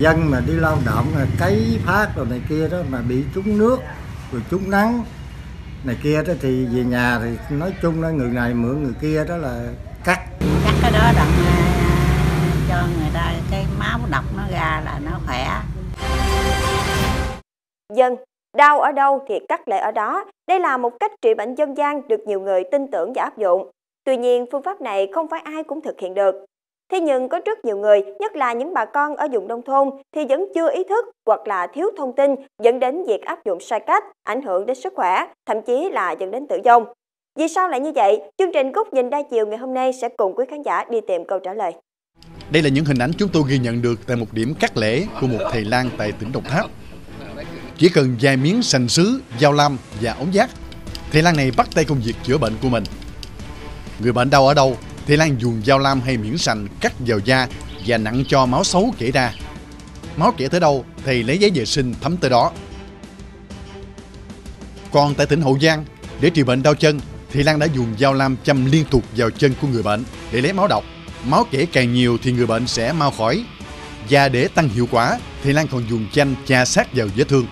Dân mà đi lao động cấy phát rồi này kia đó mà bị trúng nước rồi trúng nắng này kia đó thì về nhà thì nói chung là người này mượn người kia đó là cắt cái đó đặng cho người ta cái máu độc nó ra là nó khỏe. Dân, đau ở đâu thì cắt lệ ở đó. Đây là một cách trị bệnh dân gian được nhiều người tin tưởng và áp dụng. Tuy nhiên, phương pháp này không phải ai cũng thực hiện được. Thế nhưng có rất nhiều người, nhất là những bà con ở vùng nông thôn thì vẫn chưa ý thức hoặc là thiếu thông tin dẫn đến việc áp dụng sai cách, ảnh hưởng đến sức khỏe, thậm chí là dẫn đến tử vong. Vì sao lại như vậy? Chương trình Góc nhìn đa chiều ngày hôm nay sẽ cùng quý khán giả đi tìm câu trả lời. Đây là những hình ảnh chúng tôi ghi nhận được tại một điểm cắt lễ của một thầy lang tại tỉnh Đồng Tháp. Chỉ cần vài miếng sành sứ, dao lam và ống giác, thầy lang này bắt tay công việc chữa bệnh của mình. Người bệnh đau ở đâu, thầy lang dùng dao lam hay miếng sành cắt vào da và nặn cho máu xấu chảy ra. Máu chảy tới đâu, thầy lấy giấy vệ sinh thấm tới đó. Còn tại tỉnh Hậu Giang, để trị bệnh đau chân, thầy lang đã dùng dao lam châm liên tục vào chân của người bệnh để lấy máu độc. Máu chảy càng nhiều thì người bệnh sẽ mau khỏi. Và để tăng hiệu quả, thầy lang còn dùng chanh chà sát vào vết thương.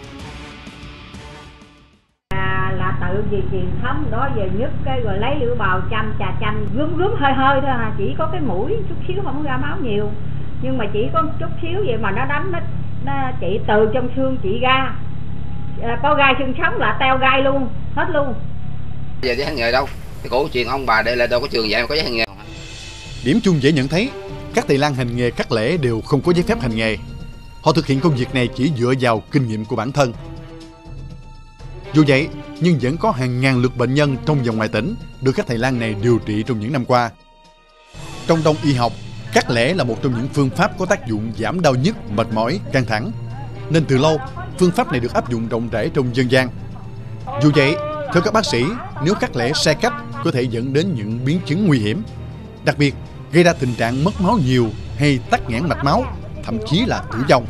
Là tự vì truyền thống đó giờ nhức cái rồi lấy lửa bào chanh trà chanh rúm hơi hơi thôi à, chỉ có cái mũi chút xíu không ra máu nhiều, nhưng mà chỉ có chút xíu vậy mà nó đánh nó chỉ từ trong xương chỉ ra, có gai xương sống là teo gai luôn hết luôn. Giờ giấy hành nghề đâu, cái cổ truyền ông bà đây là đâu có trường dạy mà có giấy hành nghề. Điểm chung dễ nhận thấy, các thầy lang hành nghề cắt lễ đều không có giấy phép hành nghề. Họ thực hiện công việc này chỉ dựa vào kinh nghiệm của bản thân. Dù vậy, nhưng vẫn có hàng ngàn lượt bệnh nhân trong và ngoài tỉnh được các thầy lang này điều trị trong những năm qua. Trong đông y học, cắt lễ là một trong những phương pháp có tác dụng giảm đau nhức, mệt mỏi, căng thẳng. Nên từ lâu, phương pháp này được áp dụng rộng rãi trong dân gian. Dù vậy, theo các bác sĩ, nếu cắt lễ sai cách có thể dẫn đến những biến chứng nguy hiểm, đặc biệt gây ra tình trạng mất máu nhiều hay tắc nghẽn mạch máu, thậm chí là tử vong.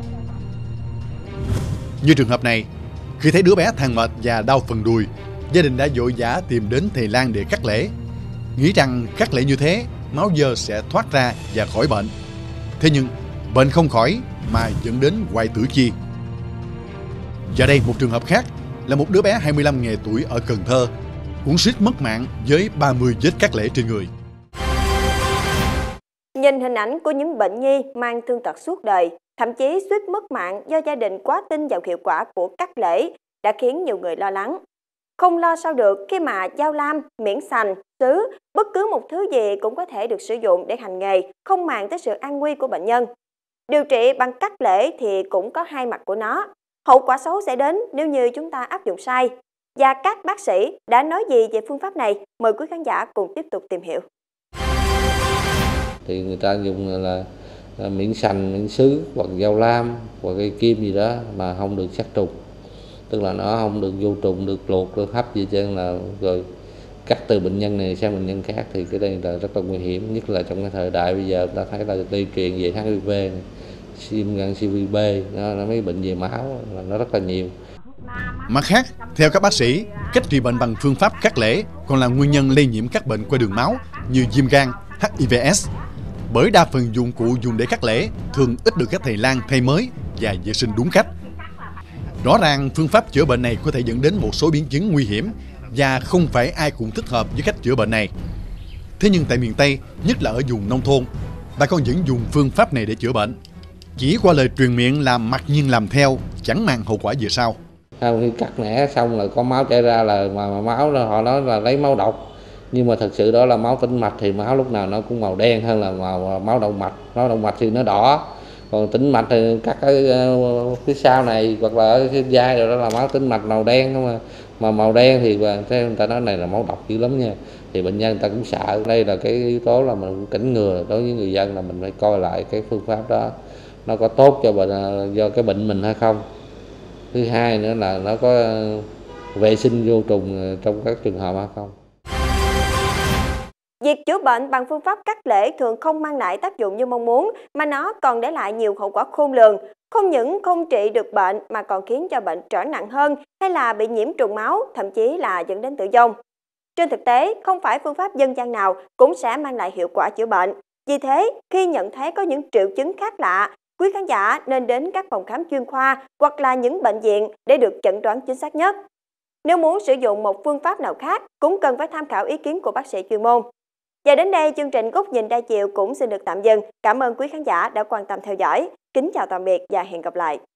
Như trường hợp này, khi thấy đứa bé than mệt và đau phần đùi, gia đình đã vội vã tìm đến thầy lang để cắt lễ, nghĩ rằng cắt lễ như thế máu dơ sẽ thoát ra và khỏi bệnh. Thế nhưng bệnh không khỏi mà dẫn đến hoại tử chi. Và đây một trường hợp khác là một đứa bé 25 ngày tuổi ở Cần Thơ cũng suýt mất mạng với 30 vết cắt lễ trên người. Nhìn hình ảnh của những bệnh nhi mang thương tật suốt đời, thậm chí suýt mất mạng do gia đình quá tin vào hiệu quả của cắt lễ đã khiến nhiều người lo lắng. Không lo sao được khi mà dao lam, miếng sành, sứ, bất cứ một thứ gì cũng có thể được sử dụng để hành nghề, không màng tới sự an nguy của bệnh nhân. Điều trị bằng cắt lễ thì cũng có hai mặt của nó. Hậu quả xấu sẽ đến nếu như chúng ta áp dụng sai. Và các bác sĩ đã nói gì về phương pháp này? Mời quý khán giả cùng tiếp tục tìm hiểu. Thì người ta dùng là miếng sành, miếng sứ hoặc dao lam hoặc cây kim gì đó mà không được sát trùng, tức là nó không được vô trùng, được luộc, được hấp gì trên là rồi cắt từ bệnh nhân này sang bệnh nhân khác, thì cái đây là rất là nguy hiểm, nhất là trong cái thời đại bây giờ ta thấy là lây truyền về HIV này, viêm gan CVB, nó mấy bệnh về máu là nó rất là nhiều. Mặt khác, theo các bác sĩ, cách trị bệnh bằng phương pháp cắt lễ còn là nguyên nhân lây nhiễm các bệnh qua đường máu như viêm gan, HIVS. Bởi đa phần dụng cụ dùng để cắt lễ thường ít được các thầy lang thay mới và vệ sinh đúng cách. Rõ ràng phương pháp chữa bệnh này có thể dẫn đến một số biến chứng nguy hiểm và không phải ai cũng thích hợp với cách chữa bệnh này. Thế nhưng tại miền Tây, nhất là ở vùng nông thôn, bà con vẫn dùng phương pháp này để chữa bệnh. Chỉ qua lời truyền miệng là mặc nhiên làm theo, chẳng màng hậu quả về sau. Khi cắt nẻ xong là có máu chảy ra là mà máu đó, họ nói là lấy máu độc. Nhưng mà thật sự đó là máu tĩnh mạch, thì máu lúc nào nó cũng màu đen hơn là máu động mạch. Máu động mạch thì nó đỏ, còn tĩnh mạch thì cắt ở phía sau này hoặc là ở cái vai rồi đó là máu tĩnh mạch màu đen, mà màu đen thì theo người ta nói này là máu độc dữ lắm nha. Thì bệnh nhân người ta cũng sợ. Đây là cái yếu tố là mình cảnh ngừa đối với người dân, là mình phải coi lại cái phương pháp đó nó có tốt cho bệnh, do cái bệnh mình hay không. Thứ hai nữa là nó có vệ sinh vô trùng trong các trường hợp hay không. Việc chữa bệnh bằng phương pháp cắt lễ thường không mang lại tác dụng như mong muốn, mà nó còn để lại nhiều hậu quả khôn lường. Không những không trị được bệnh mà còn khiến cho bệnh trở nặng hơn hay là bị nhiễm trùng máu, thậm chí là dẫn đến tử vong. Trên thực tế, không phải phương pháp dân gian nào cũng sẽ mang lại hiệu quả chữa bệnh. Vì thế, khi nhận thấy có những triệu chứng khác lạ, quý khán giả nên đến các phòng khám chuyên khoa hoặc là những bệnh viện để được chẩn đoán chính xác nhất. Nếu muốn sử dụng một phương pháp nào khác cũng cần phải tham khảo ý kiến của bác sĩ chuyên môn. Và đến đây chương trình Góc nhìn đa chiều cũng xin được tạm dừng. Cảm ơn quý khán giả đã quan tâm theo dõi. Kính chào tạm biệt và hẹn gặp lại.